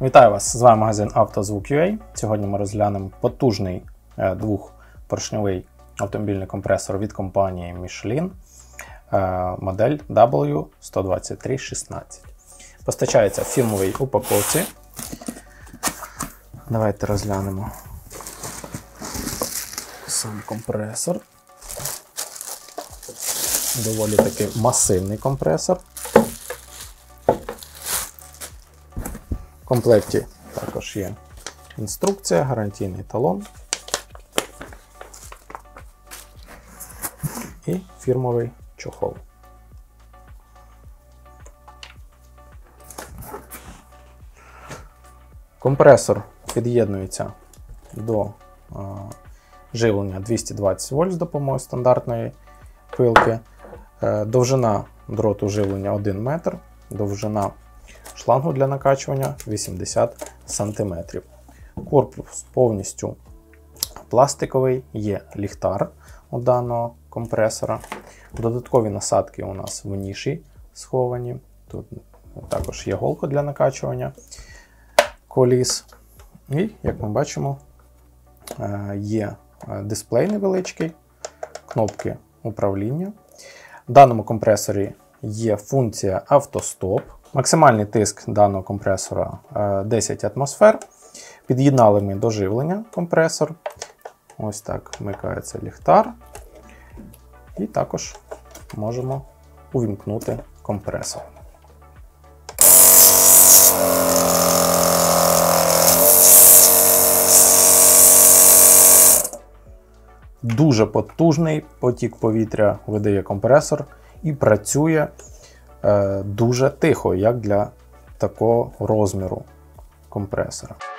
Вітаю вас! З вами магазин «Автозвук.UA». Сьогодні ми розглянемо потужний двохпоршньовий автомобільний компресор від компанії Michelin, модель W12316. Постачається в фірмовій упаковці. Давайте розглянемо сам компресор. Доволі таки масивний компресор. В комплекті також є інструкція, гарантійний талон і фірмовий чохол. Компресор під'єднується до живлення 220 вольт з допомогою стандартної пилки. Довжина дроту живлення 1 метр, довжина шлангу для накачування 80 см. Корпус повністю пластиковий, є ліхтар у даного компресора. Додаткові насадки у нас в ніші сховані. Тут також є голка для накачування коліс. І, як ми бачимо, є дисплей невеличкий, кнопки управління. В даному компресорі є функція автостоп. Максимальний тиск даного компресора 10 атмосфер. Під'єднали ми до живлення компресор. Ось так вмикається ліхтар. І також можемо увімкнути компресор. Дуже потужний потік повітря видає компресор і працює дуже тихо, як для такого розміру компресора.